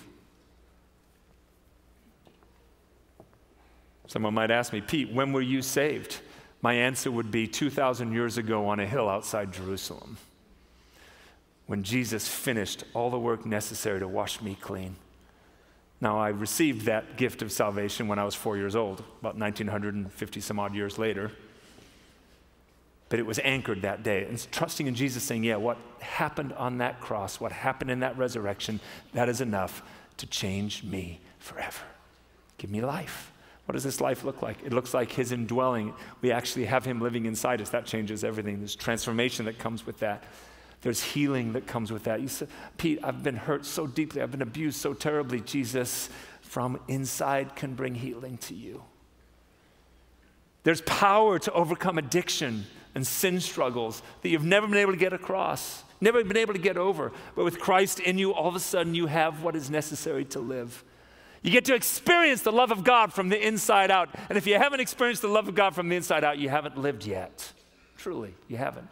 Someone might ask me, Pete, when were you saved? My answer would be two thousand years ago on a hill outside Jerusalem, when Jesus finished all the work necessary to wash me clean. Now, I received that gift of salvation when I was four years old, about nineteen fifty some odd years later. But it was anchored that day. And trusting in Jesus, saying, yeah, what happened on that cross, what happened in that resurrection, that is enough to change me forever. Give me life. What does this life look like? It looks like his indwelling. We actually have him living inside us. That changes everything. There's transformation that comes with that. There's healing that comes with that. You said, Pete, I've been hurt so deeply. I've been abused so terribly. Jesus, from inside, can bring healing to you. There's power to overcome addiction and sin struggles that you've never been able to get across, never been able to get over. But with Christ in you, all of a sudden you have what is necessary to live. You get to experience the love of God from the inside out. And if you haven't experienced the love of God from the inside out, you haven't lived yet. Truly, you haven't.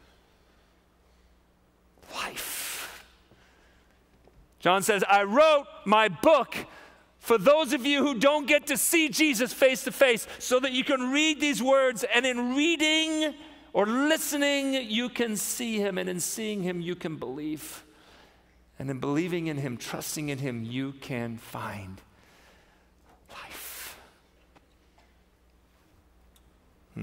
Life. John says, I wrote my book for those of you who don't get to see Jesus face to face, so that you can read these words, and in reading or listening, you can see him, and in seeing him, you can believe. And in believing in him, trusting in him, you can find life. Hmm.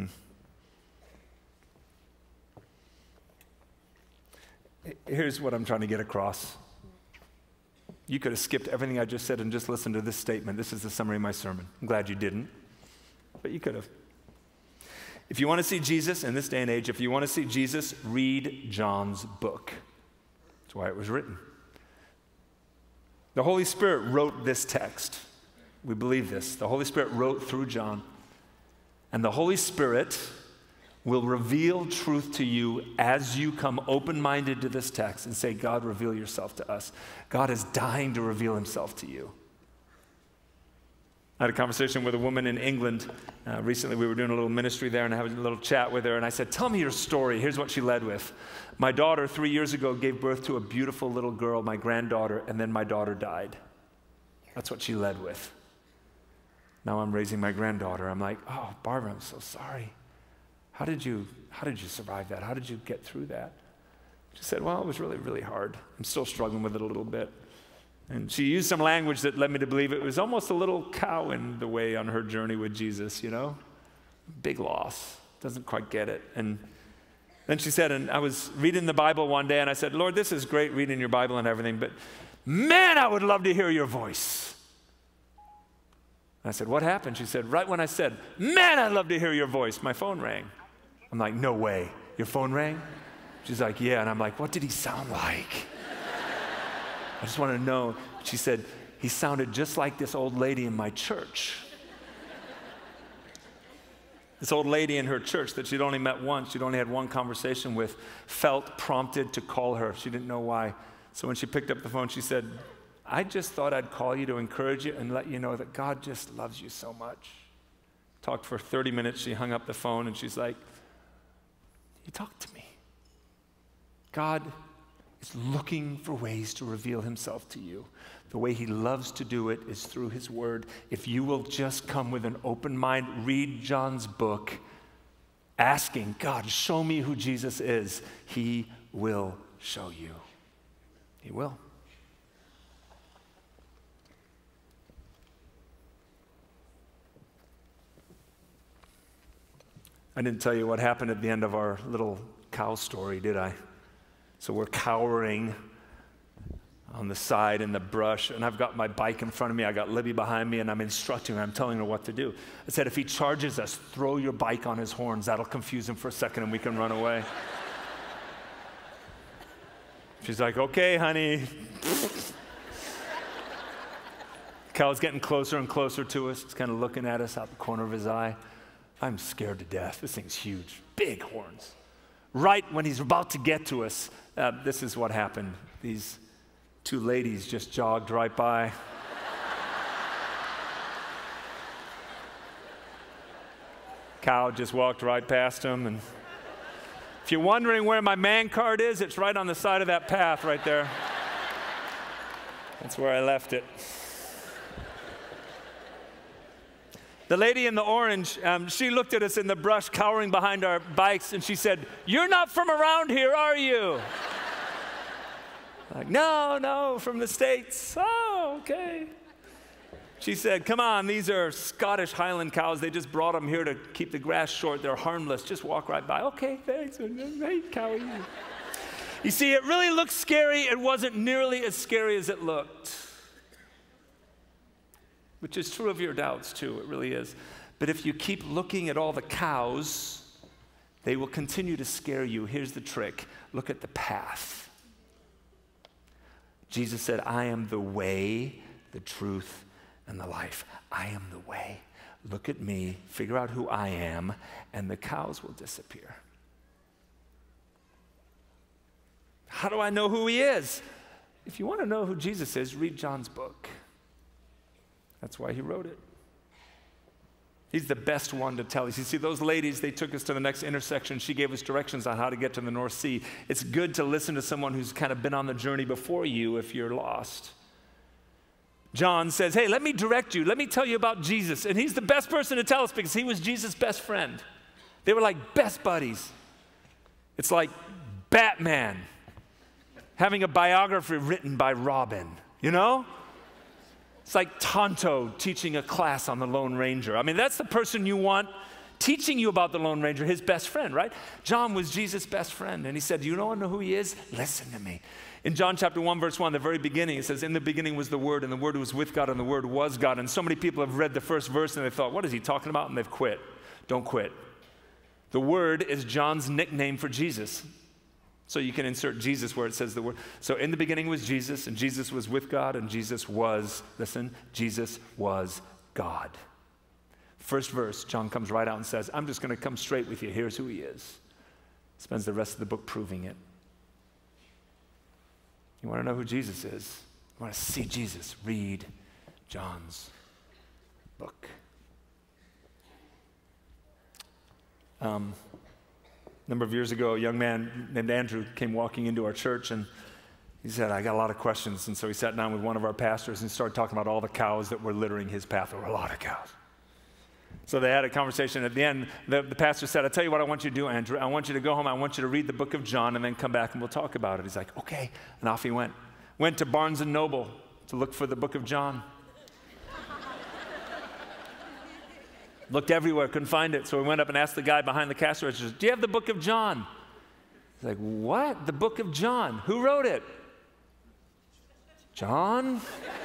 Here's what I'm trying to get across. You could have skipped everything I just said and just listened to this statement. This is the summary of my sermon. I'm glad you didn't, but you could have. If you want to see Jesus in this day and age, if you want to see Jesus, read John's book. That's why it was written. The Holy Spirit wrote this text. We believe this. The Holy Spirit wrote through John. And the Holy Spirit will reveal truth to you as you come open-minded to this text and say, God, reveal yourself to us. God is dying to reveal himself to you. I had a conversation with a woman in England. Uh, recently, we were doing a little ministry there, and I had a little chat with her, and I said, tell me your story. Here's what she led with. My daughter, three years ago, gave birth to a beautiful little girl, my granddaughter, and then my daughter died. That's what she led with. Now I'm raising my granddaughter. I'm like, oh, Barbara, I'm so sorry. How did you, how did you survive that? How did you get through that? She said, well, it was really, really hard. I'm still struggling with it a little bit. And she used some language that led me to believe it was almost a little cow in the way on her journey with Jesus, you know? Big loss. Doesn't quite get it. And then she said, and I was reading the Bible one day, and I said, Lord, this is great reading your Bible and everything, but man, I would love to hear your voice. And I said, what happened? She said, right when I said, man, I'd love to hear your voice, my phone rang. I'm like, no way. Your phone rang? She's like, yeah. And I'm like, what did he sound like? I just want to know. She said, he sounded just like this old lady in my church. This old lady in her church that she'd only met once, she'd only had one conversation with, felt prompted to call her. She didn't know why. So when she picked up the phone, she said, I just thought I'd call you to encourage you and let you know that God just loves you so much. Talked for thirty minutes. She hung up the phone and she's like, you talked to me. God is looking for ways to reveal himself to you. The way he loves to do it is through his word. If you will just come with an open mind, read John's book, asking, God, show me who Jesus is, he will show you. He will. I didn't tell you what happened at the end of our little cow story, did I? So we're cowering on the side in the brush, and I've got my bike in front of me, I got Libby behind me, and I'm instructing her, I'm telling her what to do. I said, if he charges us, throw your bike on his horns. That'll confuse him for a second and we can run away. She's like, okay, honey. Cow's getting closer and closer to us. He's kind of looking at us out the corner of his eye. I'm scared to death. This thing's huge, big horns. Right when he's about to get to us, uh, this is what happened. These two ladies just jogged right by. Cow just walked right past him. And if you're wondering where my man card is, it's right on the side of that path right there. That's where I left it. The lady in the orange, um, she looked at us in the brush, cowering behind our bikes, and she said, you're not from around here, are you? Like, no, no, from the States. Oh, okay. She said, come on, these are Scottish Highland cows. They just brought them here to keep the grass short. They're harmless. Just walk right by. Okay, thanks. Hey, cowie. You see, it really looked scary. It wasn't nearly as scary as it looked. Which is true of your doubts, too. It really is. But if you keep looking at all the cows, they will continue to scare you. Here's the trick. Look at the path. Jesus said, I am the way, the truth, and the life. I am the way. Look at me, figure out who I am, and the cows will disappear. How do I know who he is? If you want to know who Jesus is, read John's book. That's why he wrote it. He's the best one to tell us. You see, those ladies, they took us to the next intersection. She gave us directions on how to get to the North Sea. It's good to listen to someone who's kind of been on the journey before you if you're lost. John says, hey, let me direct you. Let me tell you about Jesus. And he's the best person to tell us because he was Jesus' best friend. They were like best buddies. It's like Batman having a biography written by Robin, you know? It's like Tonto teaching a class on the Lone Ranger. I mean, that's the person you want teaching you about the Lone Ranger, his best friend, right? John was Jesus' best friend, and he said, do you want to know who he is? Listen to me. In John chapter one, verse one, the very beginning, it says, in the beginning was the Word, and the Word was with God, and the Word was God. And so many people have read the first verse, and they thought, what is he talking about? And they've quit. Don't quit. The Word is John's nickname for Jesus. So you can insert Jesus where it says the word. So in the beginning was Jesus, and Jesus was with God, and Jesus was, listen, Jesus was God. First verse, John comes right out and says, I'm just going to come straight with you. Here's who he is. Spends the rest of the book proving it. You want to know who Jesus is? You want to see Jesus? Read John's book. Um... A number of years ago, a young man named Andrew came walking into our church, and he said, I got a lot of questions. And so he sat down with one of our pastors and started talking about all the cows that were littering his path. There were a lot of cows. So they had a conversation. At the end, the, the pastor said, I'll tell you what I want you to do, Andrew. I want you to go home. I want you to read the book of John and then come back and we'll talk about it. He's like, okay. And off he went. Went to Barnes and Noble to look for the book of John. Looked everywhere, couldn't find it. So we went up and asked the guy behind the cash register, do you have the book of John? He's like, what? The book of John? Who wrote it? John?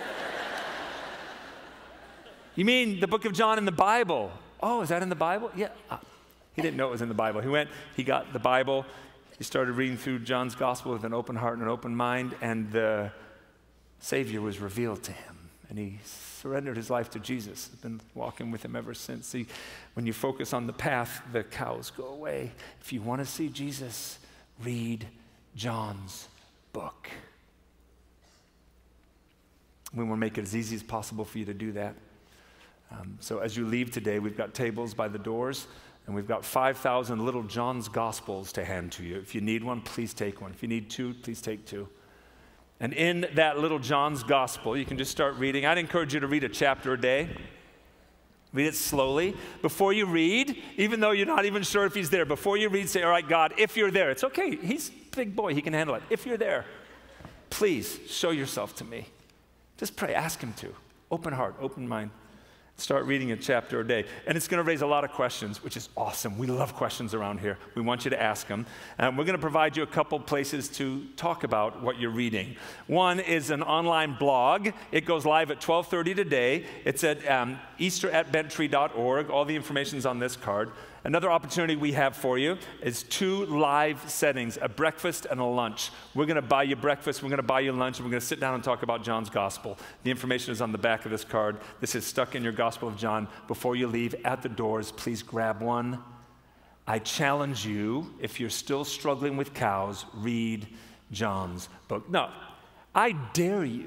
You mean the book of John in the Bible? Oh, is that in the Bible? Yeah. Uh, he didn't know it was in the Bible. He went, he got the Bible. He started reading through John's gospel with an open heart and an open mind, and the Savior was revealed to him. And he surrendered his life to Jesus. He's been walking with him ever since. See, when you focus on the path, the cows go away. If you want to see Jesus, read John's book. We want to make it as easy as possible for you to do that. Um, so as you leave today, we've got tables by the doors, and we've got five thousand little John's Gospels to hand to you. If you need one, please take one. If you need two, please take two. And in that little John's Gospel, you can just start reading. I'd encourage you to read a chapter a day. Read it slowly. Before you read, even though you're not even sure if he's there, before you read, say, all right, God, if you're there, it's okay. He's a big boy. He can handle it. If you're there, please show yourself to me. Just pray. Ask him to. Open heart, open mind. Start reading a chapter a day. And it's going to raise a lot of questions, which is awesome. We love questions around here. We want you to ask them. And we're going to provide you a couple places to talk about what you're reading. One is an online blog. It goes live at twelve thirty today. It's at um, easter at benttree dot org. All the information is on this card. Another opportunity we have for you is two live settings, a breakfast and a lunch. We're going to buy you breakfast, we're going to buy you lunch, and we're going to sit down and talk about John's Gospel. The information is on the back of this card. This is stuck in your Gospel of John. Before you leave at the doors, please grab one. I challenge you, if you're still struggling with cows, read John's book. No, I dare you.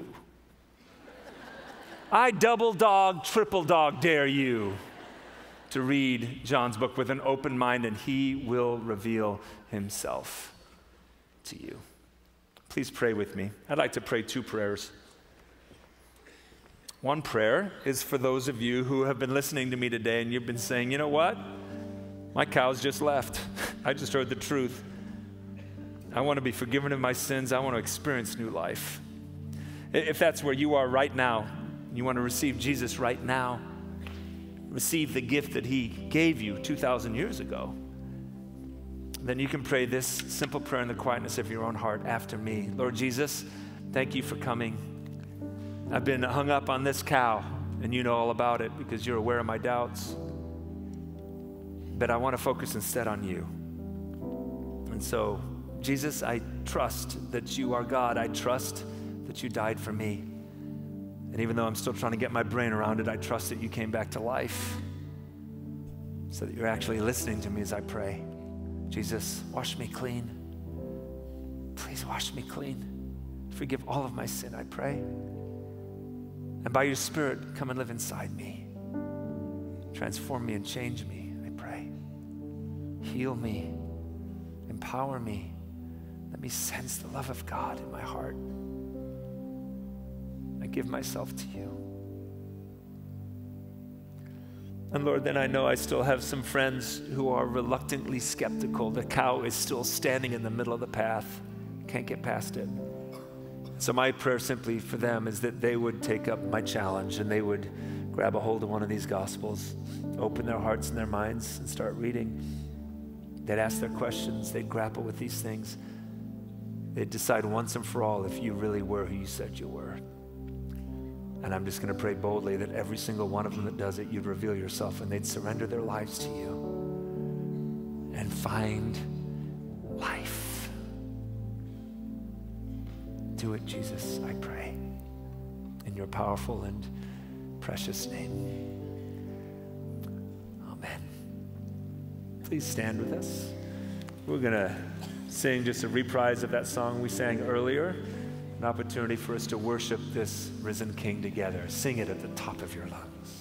I double dog, triple dog dare you to read John's book with an open mind, and he will reveal himself to you. Please pray with me. I'd like to pray two prayers. One prayer is for those of you who have been listening to me today and you've been saying, you know what? My cows just left. I just heard the truth. I want to be forgiven of my sins. I want to experience new life. If that's where you are right now, you want to receive Jesus right now, receive the gift that he gave you two thousand years ago, then you can pray this simple prayer in the quietness of your own heart after me. Lord Jesus, thank you for coming. I've been hung up on this cow, and you know all about it because you're aware of my doubts. But I want to focus instead on you. And so, Jesus, I trust that you are God. I trust that you died for me. And even though I'm still trying to get my brain around it, I trust that you came back to life so that you're actually listening to me as I pray. Jesus, wash me clean. Please wash me clean. Forgive all of my sin, I pray. And by your Spirit, come and live inside me. Transform me and change me, I pray. Heal me. Empower me. Let me sense the love of God in my heart. I give myself to you. And Lord, then I know I still have some friends who are reluctantly skeptical. The cow is still standing in the middle of the path. Can't get past it. So my prayer simply for them is that they would take up my challenge and they would grab a hold of one of these Gospels, open their hearts and their minds and start reading. They'd ask their questions. They'd grapple with these things. They'd decide once and for all if you really were who you said you were. And I'm just going to pray boldly that every single one of them that does it, you'd reveal yourself and they'd surrender their lives to you and find life. Do it, Jesus, I pray. In your powerful and precious name. Amen. Please stand with us. We're going to sing just a reprise of that song we sang earlier. An opportunity for us to worship this risen King together. Sing it at the top of your lungs.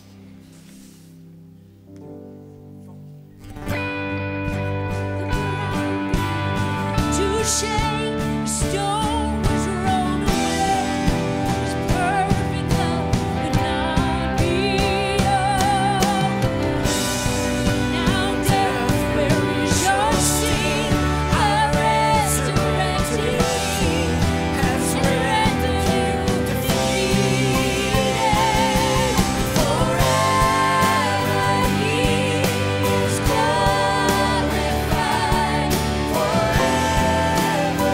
Touché, stone was rolled away. His perfect love could not be undone. Now death, where is your sting? I resurrected King has rendered you defeated. Forever He is glorified. Forever.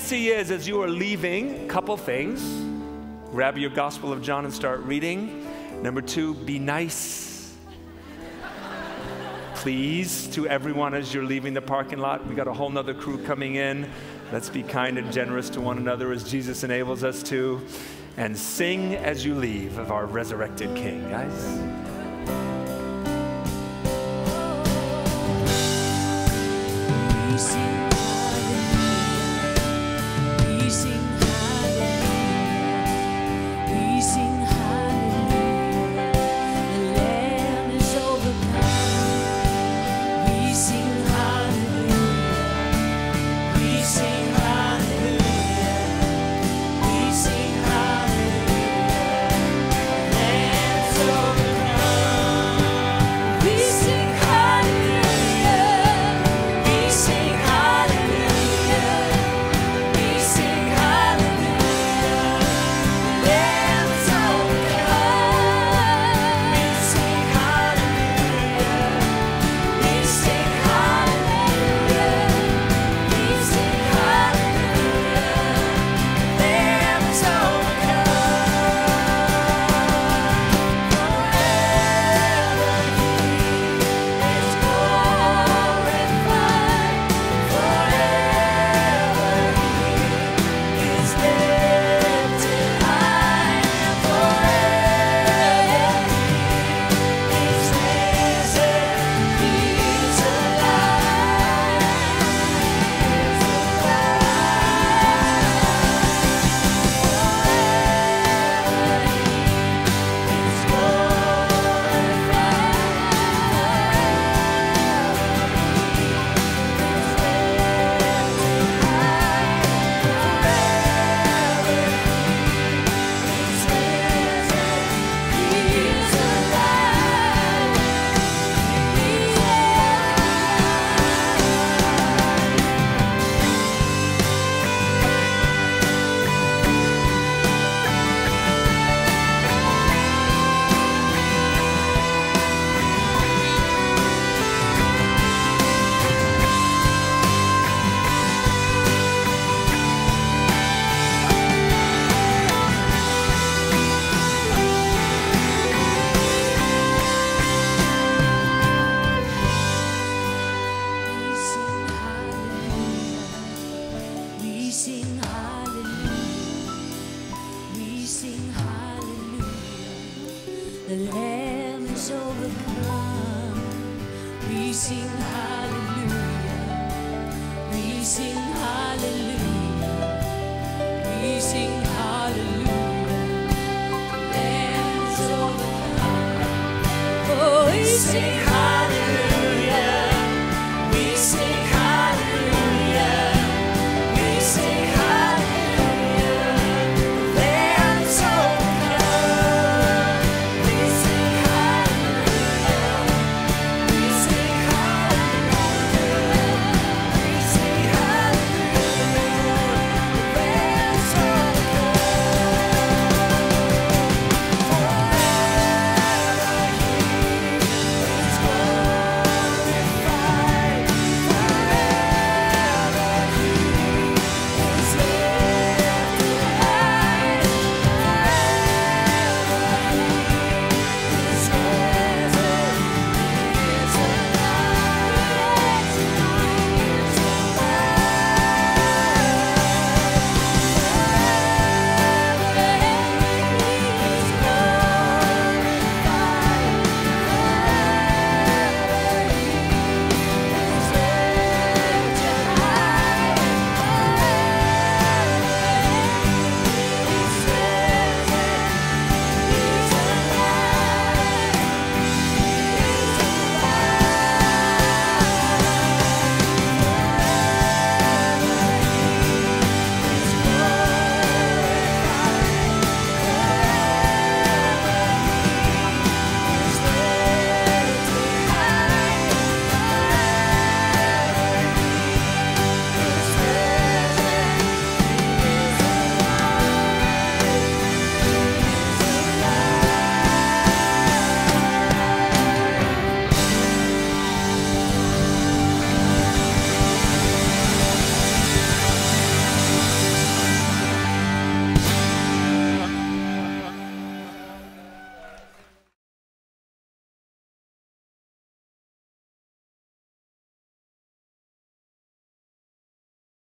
legacy is, as you are leaving, a couple things. Grab your Gospel of John and start reading. Number two, be nice. Please, to everyone as you're leaving the parking lot. We got a whole nother crew coming in. Let's be kind and generous to one another as Jesus enables us to. And sing as you leave of our resurrected King, guys.
We sing hallelujah. We sing hallelujah. We sing hallelujah. The Lamb is overcome. We sing hallelujah. We sing hallelujah. We sing hallelujah. The Lamb's overcome. We sing hallelujah. We sing hallelujah. We sing hallelujah. The Lamb's overcome. We sing hallelujah. We sing hallelujah. We sing hallelujah. Lamb is We sing hallelujah. We sing hallelujah. The Lamb is overcome. We sing hallelujah. We sing hallelujah. We sing hallelujah. The Lamb is overcome. Oh, we sing hallelujah.